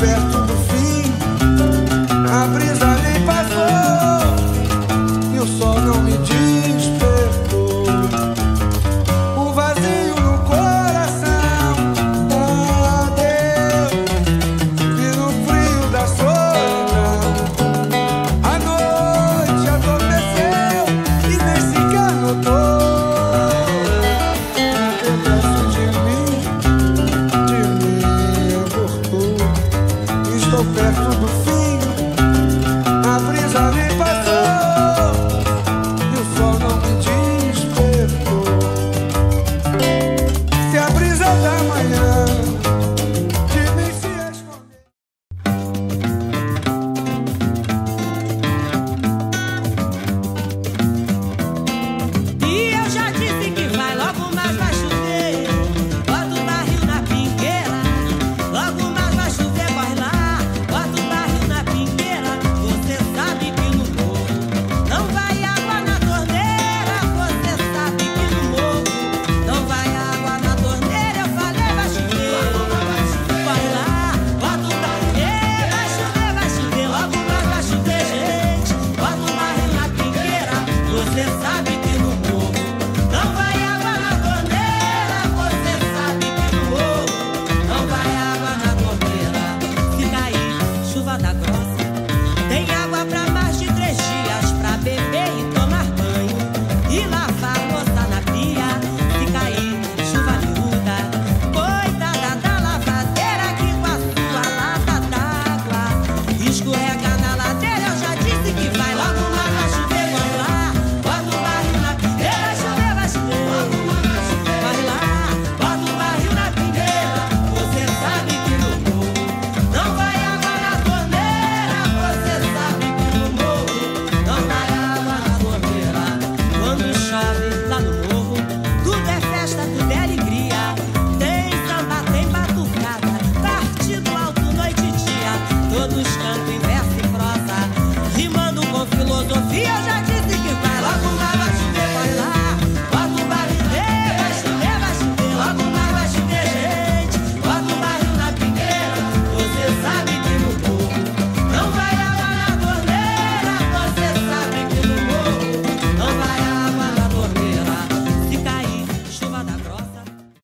perto do fim, a brisa nem passou e o sol não me despertou. O vazio no coração, adeus, e no frio da solidão a noite adormeceu e nem sequer notou. Estou perto do fim, a brisa nem passou e o sol não me despertou. Se a brisa da manhã